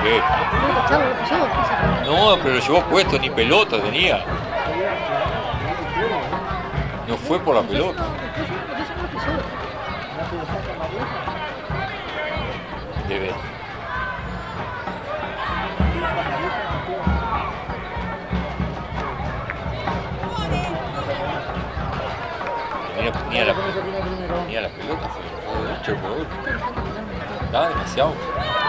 qué? No, pero lo llevó puesto, ni pelota tenía. No fue por la pelota. Debe. Ni a la pelota, fue derecho por él. Estaba demasiado.